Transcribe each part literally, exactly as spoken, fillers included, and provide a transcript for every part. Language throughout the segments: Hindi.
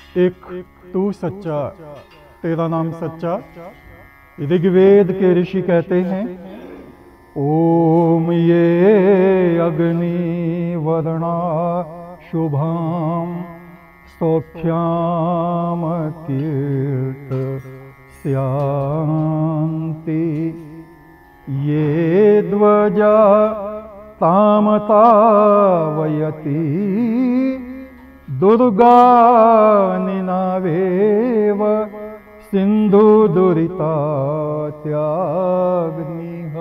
एक तू सच्चा, तेरा नाम सच्चा। ऋग्वेद के ऋषि कहते हैं, ओम ये अग्नि वर्णा शुभाम सौख्याम कीर्त स्यांति, ये ध्वजा तामतावयति दुर्गा निनावेव सिंधु दुरिता त्याग्निः।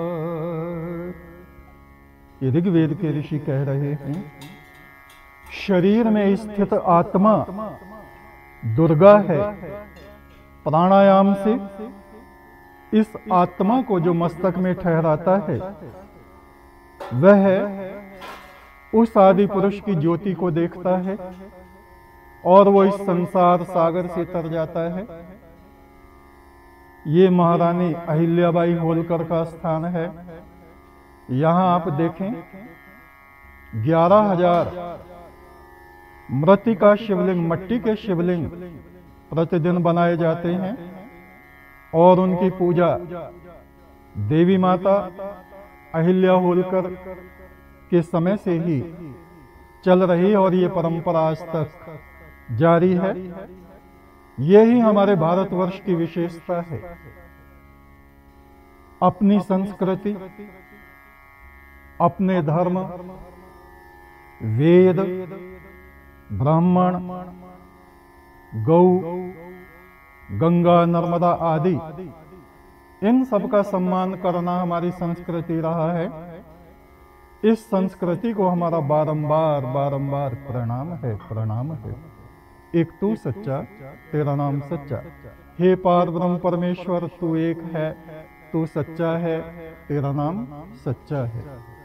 ये ऋग्वेद के ऋषि कह रहे हैं, शरीर में स्थित आत्मा दुर्गा है। प्राणायाम से इस आत्मा को जो मस्तक में ठहराता है, वह उस आदि पुरुष की ज्योति को देखता है और वो इस संसार सागर से तर जाता है। ये महारानी अहिल्याबाई होलकर का स्थान है। यहां आप देखें, ग्यारह हजार मृत्तिका शिवलिंग, मट्टी के शिवलिंग प्रतिदिन बनाए जाते हैं और उनकी पूजा देवी माता अहिल्या होलकर के समय से ही चल रही और ये परंपरा आज तक जारी है। यही हमारे भारतवर्ष की विशेषता है। अपनी संस्कृति, अपने धर्म, वेद, ब्राह्मण, गौ, गंगा, नर्मदा आदि, इन सब का सम्मान करना हमारी संस्कृति रहा है। इस संस्कृति को हमारा बारंबार बारंबार प्रणाम है, प्रणाम है। एक तू सच्चा, तेरा नाम सच्चा। हे पार ब्रह्म परमेश्वर, तू एक है, तू सच्चा है, तेरा नाम सच्चा है।